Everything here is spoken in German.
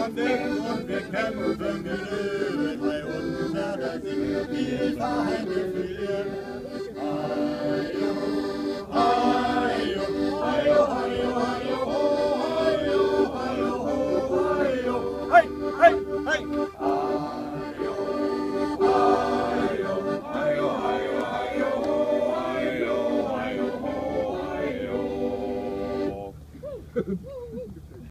Deutschland singt und wir kämpfen wie Löwen, bei unser das Spiel verheimlichen. Ayo, ayo, ayo, ayo, ayo, ayo, ayo, ayo, hey, hey, hey. Ayo, ayo, ayo, ayo, ayo, ayo, ayo, ayo.